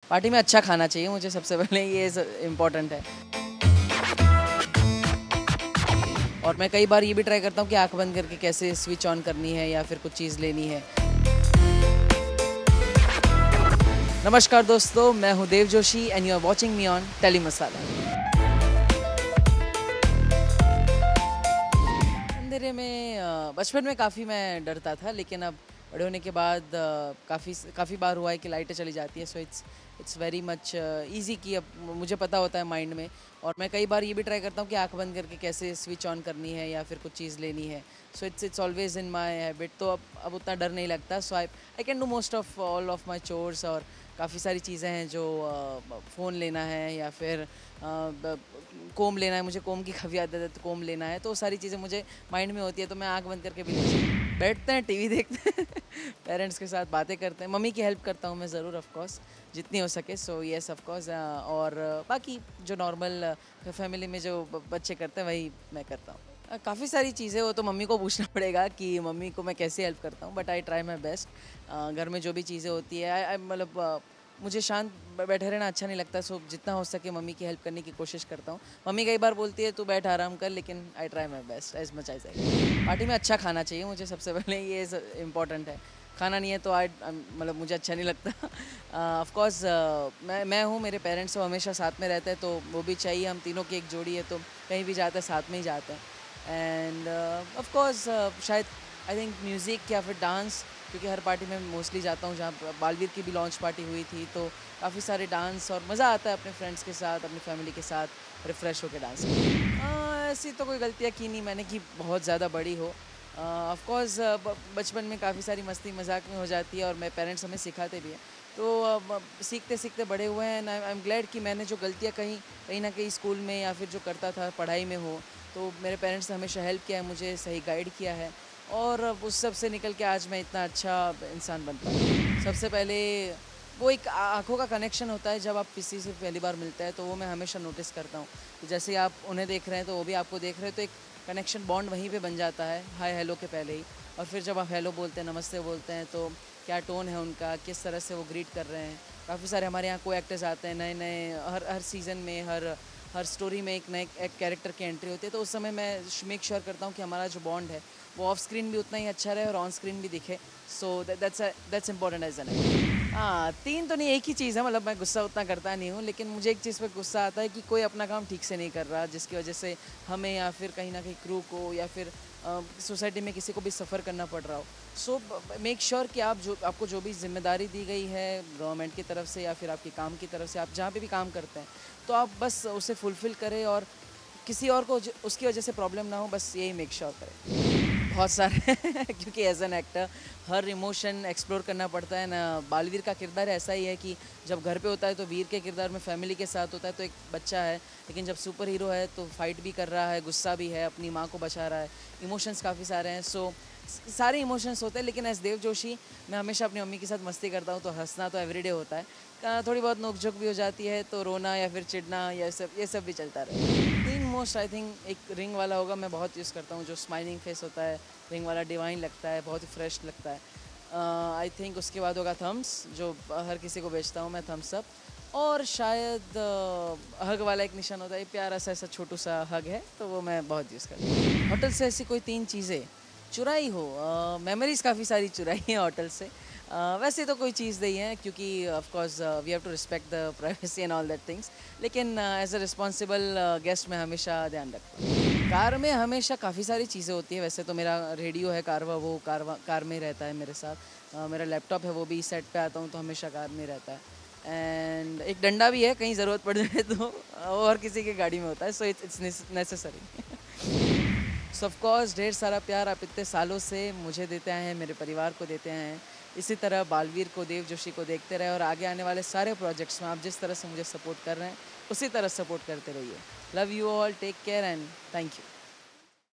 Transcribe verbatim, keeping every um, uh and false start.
Party में अच्छा खाना चाहिए मुझे, सबसे पहले ये इम्पोर्टेंट है। और मैं कई बार ये भी ट्राई करता हूँ कि आंख बंद करके कैसे स्विच ऑन करनी है या फिर कुछ चीज़ लेनी है। नमस्कार दोस्तों, मैं हूँ Dev Joshi and you are watching me on Telly Masala. अंधेरे में बचपन में काफ़ी मैं डरता था, लेकिन अब बड़े होने के बाद काफ़ी काफ़ी बार हुआ है कि लाइटें चली जाती है। So it's it's very much easy कि अब मुझे पता होता है माइंड में। और मैं कई बार ये भी ट्राई करता हूँ कि आंख बंद करके कैसे स्विच ऑन करनी है या फिर कुछ चीज़ लेनी है। So it's it's always in my habit, तो अब अब उतना डर नहीं लगता। So I I can do most of all of my chores. और काफ़ी सारी चीज़ें हैं जो फ़ोन लेना है या फिर कोम लेना है, मुझे कोम की काफ़ी आदत है, तो कोम लेना है, तो सारी चीज़ें मुझे माइंड में होती है। तो मैं आंख बंद करके भी बैठते हैं, टीवी देखते हैं, पेरेंट्स के साथ बातें करते हैं। मम्मी की हेल्प करता हूँ मैं ज़रूर, ऑफ कोर्स जितनी हो सके। So yes of course. और बाकी जो नॉर्मल फैमिली में जो बच्चे करते हैं वही मैं करता हूँ। काफ़ी सारी चीज़ें, वो तो मम्मी को पूछना पड़ेगा कि मम्मी को मैं कैसे हेल्प करता हूँ, but I try my best. घर में जो भी चीज़ें होती है, आई मतलब मुझे शांत बैठे रहना अच्छा नहीं लगता। सो जितना हो सके मम्मी की हेल्प करने की कोशिश करता हूँ। मम्मी कई बार बोलती है तू बैठ आराम कर, लेकिन I try my best as much as I. Party में अच्छा खाना चाहिए मुझे, सबसे पहले ये इम्पोर्टेंट है। खाना नहीं है तो आई मतलब मुझे अच्छा नहीं लगता। ऑफ कोर्स uh, मैं मैं हूँ, मेरे पेरेंट्स तो हमेशा साथ में रहते हैं, तो वो भी चाहिए। हम तीनों की एक जोड़ी है, तो कहीं भी जाते हैं साथ में ही जाते हैं। एंड ऑफ कोर्स शायद आई थिंक म्यूज़िक या फिर डांस, क्योंकि हर पार्टी में मोस्टली जाता हूँ। जहाँ बालवीर की भी लॉन्च पार्टी हुई थी, तो काफ़ी सारे डांस और मज़ा आता है अपने फ्रेंड्स के साथ, अपनी फैमिली के साथ रिफ़्रेश होकर डांस करना। ऐसी तो कोई गलतियाँ की नहीं मैंने कि बहुत ज़्यादा बड़ी हो। ऑफ कोर्स बचपन में काफ़ी सारी मस्ती मजाक में हो जाती है, और मेरे पेरेंट्स हमें सिखाते भी हैं। तो uh, सीखते सीखते बड़े हुए हैं। आई एम ग्लैड कि मैंने जो गलतियाँ कहीं कहीं ना कहीं स्कूल में या फिर जो करता था पढ़ाई में हो, तो मेरे पेरेंट्स ने हमेशा हेल्प किया है, मुझे सही गाइड किया है, और उस सब से निकल के आज मैं इतना अच्छा इंसान बन पाया। सबसे पहले वो एक आँखों का कनेक्शन होता है, जब आप किसी से पहली बार मिलते हैं, तो वो मैं हमेशा नोटिस करता हूँ। तो जैसे आप उन्हें देख रहे हैं तो वो भी आपको देख रहे हैं, तो एक कनेक्शन बॉन्ड वहीं पे बन जाता है हाय हेलो के पहले ही। और फिर जब आप हेलो बोलते हैं, नमस्ते बोलते हैं, तो क्या टोन है उनका, किस तरह से वो ग्रीट कर रहे हैं। काफ़ी सारे हमारे यहाँ को एक्टर्स आते हैं नए नए, हर हर सीज़न में, हर हर स्टोरी में एक नए एक कैरेक्टर की एंट्री होती है। तो उस समय मैं मेक श्योर करता हूँ कि हमारा जो बॉन्ड है वो ऑफ स्क्रीन भी उतना ही अच्छा रहे और ऑन स्क्रीन भी दिखे। So that's that's important as an actor. हाँ, तीन तो नहीं, एक ही चीज़ है। मतलब मैं गुस्सा उतना करता नहीं हूँ, लेकिन मुझे एक चीज़ पर गुस्सा आता है कि कोई अपना काम ठीक से नहीं कर रहा, जिसकी वजह से हमें या फिर कहीं ना कहीं क्रू को या फिर सोसाइटी में किसी को भी सफ़र करना पड़ रहा हो। सो मेक श्योर कि आप जो आपको जो भी जिम्मेदारी दी गई है गवर्नमेंट की तरफ से या फिर आपके काम की तरफ से, आप जहाँ पे भी काम करते हैं, तो आप बस उसे फुलफ़िल करें और किसी और को उसकी वजह से प्रॉब्लम ना हो, बस यही मेक श्योर करें। बहुत सारे क्योंकि एज एन एक्टर हर इमोशन एक्सप्लोर करना पड़ता है ना। बालवीर का किरदार ऐसा ही है कि जब घर पे होता है तो वीर के किरदार में फैमिली के साथ होता है, तो एक बच्चा है, लेकिन जब सुपर हीरो है तो फाइट भी कर रहा है, गुस्सा भी है, अपनी माँ को बचा रहा है, इमोशंस काफ़ी सारे हैं। सो सारे इमोशंस होते हैं, लेकिन एज देव जोशी मैं हमेशा अपनी मम्मी के साथ मस्ती करता हूँ, तो हंसना तो एवरीडे होता है। थोड़ी बहुत नोकझोंक भी हो जाती है, तो रोना या फिर चिढ़ना ये सब ये सब भी चलता रहे। तीन मोस्ट आई थिंक एक रिंग वाला होगा, मैं बहुत यूज़ करता हूँ, जो स्माइलिंग फेस होता है, रिंग वाला डिवाइन लगता है, बहुत ही फ्रेश लगता है। आई uh, थिंक उसके बाद होगा थम्स, जो हर किसी को बेचता हूँ मैं, थम्स अप। और शायद uh, हग वाला एक निशान होता है, प्यारा सा ऐसा छोटू सा हग है, तो वो मैं बहुत यूज़ करता हूँ। होटल से ऐसी कोई तीन चीज़ें चुराई हो, मेमोरीज़ काफ़ी सारी चुराई हैं होटल से। uh, वैसे तो कोई चीज़ नहीं है, क्योंकि of course we have to respect the privacy and all that things, लेकिन एज अ रिस्पॉन्सिबल गेस्ट मैं हमेशा ध्यान रखता हूँ। कार में हमेशा काफ़ी सारी चीज़ें होती है। वैसे तो मेरा रेडियो है कारवा, वो कारवा कार में रहता है मेरे साथ। uh, मेरा लैपटॉप है, वो भी सेट पे आता हूँ तो हमेशा कार में रहता है। एंड एक डंडा भी है, कहीं ज़रूरत पड़ जाए तो और किसी की गाड़ी में होता है। So it's it's necessary. So of course ढेर सारा प्यार आप इतने सालों से मुझे देते आए हैं, मेरे परिवार को देते आए हैं। इसी तरह बालवीर को, देव जोशी को देखते रहे, और आगे आने वाले सारे प्रोजेक्ट्स में आप जिस तरह से मुझे सपोर्ट कर रहे हैं उसी तरह सपोर्ट करते रहिए। Love you all, take care and thank you.